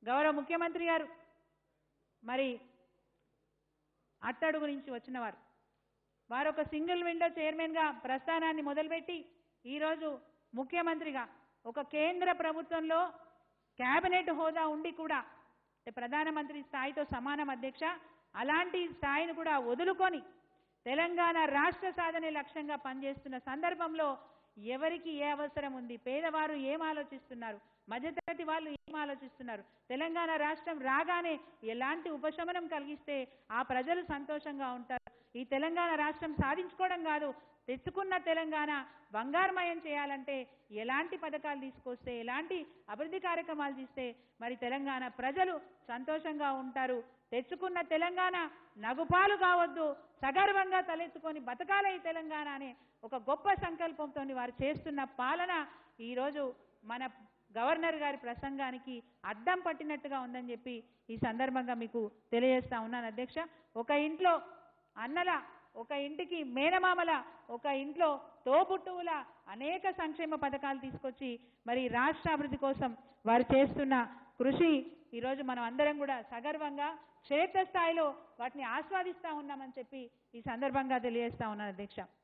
గౌరవ ముఖ్యమంత్రి గారు మరి అట్టడుగు నుంచి వచ్చినవారు. వారు ఒక సింగిల్ విండో చైర్మన్గా ప్రస్థానాన్ని మొదలుపెట్టి ఈరోజు ముఖ్యమంత్రిగా ఒక కేంద్ర ప్రభుత్వంలో కేబినెట్ హోదా ఉండి కూడా ప్రధానమంత్రి స్థాయితో సమానం అధ్యక్ష, అలాంటి స్థాయిని కూడా వదులుకొని తెలంగాణ రాష్ట్ర సాధనే లక్ష్యంగా పనిచేస్తున్న సందర్భంలో ఎవరికి ఏ అవసరం ఉంది, పేదవారు ఏం ఆలోచిస్తున్నారు, మధ్యతరగతి వాళ్ళు ఏం ఆలోచిస్తున్నారు, తెలంగాణ రాష్ట్రం రాగానే ఎలాంటి ఉపశమనం కలిగిస్తే ఆ ప్రజలు సంతోషంగా ఉంటారు, ఈ తెలంగాణ రాష్ట్రం సాధించుకోవడం కాదు తెచ్చుకున్న తెలంగాణ బంగారుమయం చేయాలంటే ఎలాంటి పథకాలు తీసుకొస్తే ఎలాంటి అభివృద్ధి కార్యక్రమాలు చేస్తే మరి తెలంగాణ ప్రజలు సంతోషంగా ఉంటారు, తెచ్చుకున్న తెలంగాణ నగుపాలు కావద్దు, సగర్వంగా తలెత్తుకొని బతకాల ఈ తెలంగాణ అనే ఒక గొప్ప సంకల్పంతో వారు చేస్తున్న పాలన ఈరోజు మన గవర్నర్ గారి ప్రసంగానికి అద్దం పట్టినట్టుగా ఉందని చెప్పి ఈ సందర్భంగా మీకు తెలియజేస్తా ఉన్నాను అధ్యక్ష. ఒక ఇంట్లో అన్నల, ఒక ఇంటికి మేనమామల, ఒక ఇంట్లో తోబుట్టువుల అనేక సంక్షేమ పథకాలు తీసుకొచ్చి మరి రాష్ట్ర అభివృద్ధి కోసం వారు చేస్తున్న కృషి ఈరోజు మనం అందరం కూడా సగర్వంగా క్షేత్రస్థాయిలో వాటిని ఆస్వాదిస్తూ ఉన్నామని చెప్పి ఈ సందర్భంగా తెలియజేస్తా ఉన్నాను అధ్యక్ష.